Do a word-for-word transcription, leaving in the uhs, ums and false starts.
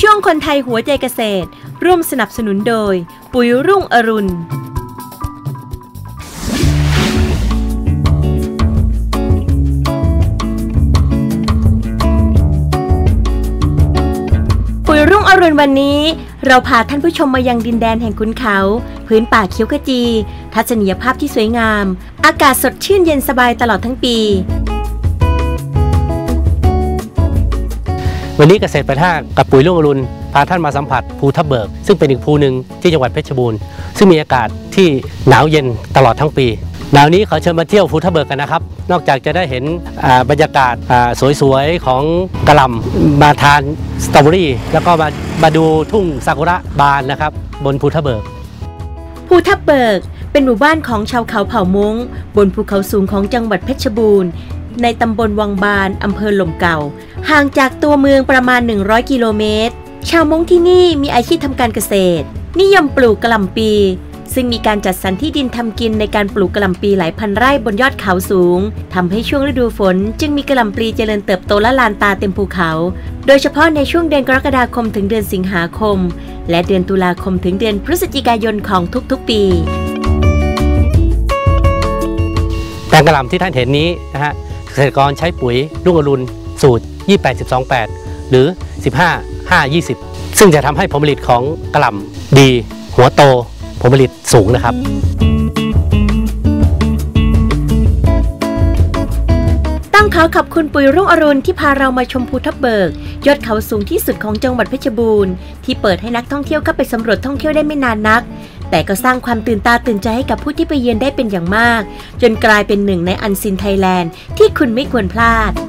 ช่วงคนไทยหัวใจเกษตรร่วมสนับสนุนโดยปุ๋ยรุ่งอรุณปุ๋ยรุ่งอรุณวันนี้เราพาท่านผู้ชมมายังดินแดนแห่งขุนเขาพื้นป่าเขียวขจีทัศนียภาพที่สวยงามอากาศสดชื่นเย็นสบายตลอดทั้งปีวันนี้เกษตรแปดสิบห้ากับปุ๋ยรุ่งอรุณพาท่านมาสัมผัสภูทับเบิกซึ่งเป็นอีกภูหนึ่งที่จังหวัดเพชรบูรณ์ซึ่งมีอากาศที่หนาวเย็นตลอดทั้งปีหนาวนี้ขอเชิญมาเที่ยวภูทับเบิกกันนะครับนอกจากจะได้เห็นบรรยากาศสวยๆของกะหล่ำมาทานสตรอเบอรี่แล้วก็มามาดูทุ่งซากุระบานนะครับบนภูทับเบิกภูทับเบิกเป็นหมู่บ้านของชาวเขาเผ่ามงบนภูเขาสูงของจังหวัดเพชรบูรณ์ในตำบลวังบานอำเภอหล่มเก่าห่างจากตัวเมืองประมาณหนึ่งร้อยกิโลเมตรชาวมงที่นี่มีอาชีพทำการเกษตรนิยมปลูกกะหล่ำปีซึ่งมีการจัดสรรที่ดินทำกินในการปลูกกะหล่ำปีหลายพันไร่บนยอดเขาสูงทำให้ช่วงฤดูฝนจึงมีกะหล่ำปลีเจริญเติบโตและลานตาเต็มภูเขาโดยเฉพาะในช่วงเดือนกรกฎาคมถึงเดือนสิงหาคมและเดือนตุลาคมถึงเดือนพฤศจิกายนของทุกๆปีแปลงกะหล่ำที่ท่านเห็นนี้นะฮะเกษตรกรใช้ปุ๋ยรุ่งอรุณสูตรยี่สิบแปด สิบสอง แปดหรือสิบห้า ห้า ยี่สิบซึ่งจะทำให้ผลผลิตของกะหล่ำดีหัวโตผลผลิตสูงนะครับต้องขอขอบคุณปุ๋ยรุ่งอรุณที่พาเรามาชมภูทับเบิกยอดเขาสูงที่สุดของจังหวัดเพชรบูรณ์ที่เปิดให้นักท่องเที่ยวเข้าไปสำรวจท่องเที่ยวได้ไม่นานนักแต่ก็สร้างความตื่นตาตื่นใจให้กับผู้ที่ไปเยือนได้เป็นอย่างมากจนกลายเป็นหนึ่งในอันซีนไทยแลนด์ที่คุณไม่ควรพลาด